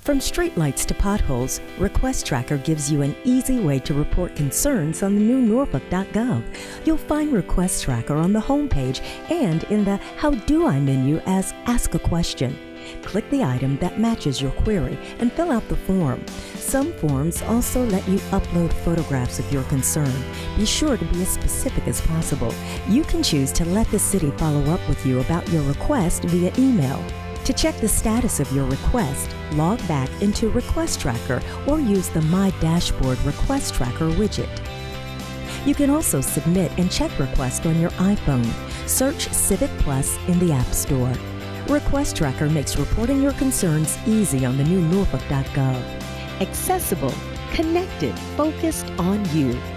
From streetlights to potholes, Request Tracker gives you an easy way to report concerns on the new Norfolk.gov. You'll find Request Tracker on the homepage and in the How Do I menu as Ask a Question. Click the item that matches your query and fill out the form. Some forms also let you upload photographs of your concern. Be sure to be as specific as possible. You can choose to let the city follow up with you about your request via email. To check the status of your request, log back into Request Tracker or use the My Dashboard Request Tracker widget. You can also submit and check requests on your iPhone. Search Civic Plus in the App Store. Request Tracker makes reporting your concerns easy on the new Norfolk.gov. Accessible, connected, focused on you.